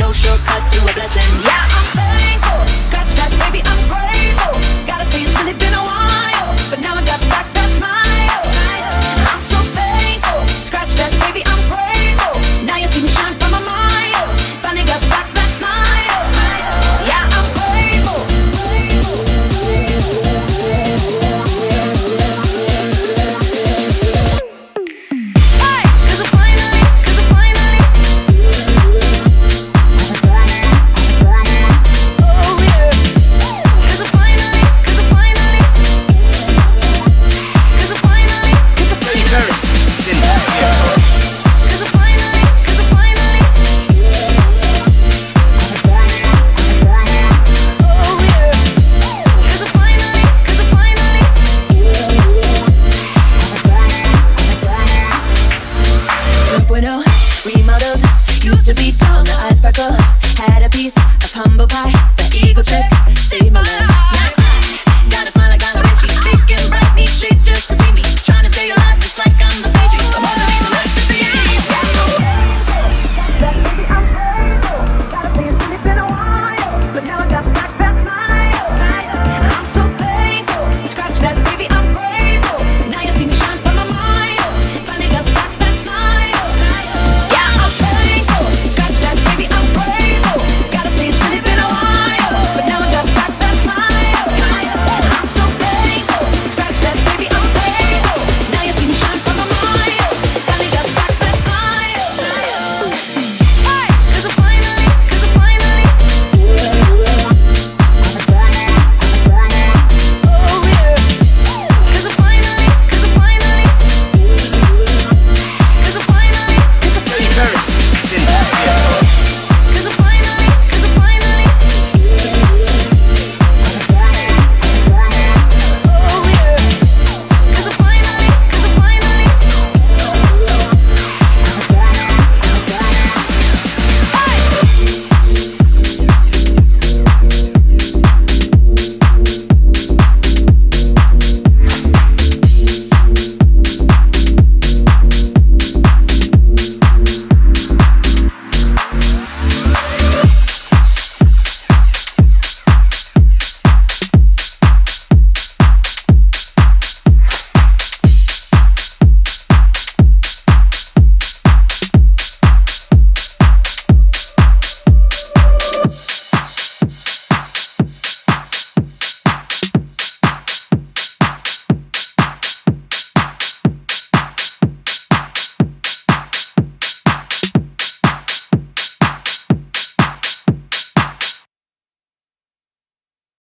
no shortcuts to a blessing. Yeah, I'm thankful. Scratch that, baby, I'm grateful. Gotta say it's really been a while, but now I got back that smile. I'm so thankful. Scratch that, baby, I'm grateful. Now you see me shine from a mile. Finally got back that smile. Yeah, I'm grateful. Hey, 'cause I finally oh yeah. 'Cause I finally remodeled, used to be on the ice sparkle. Had a piece of humble pie, the eagle trick saved my life.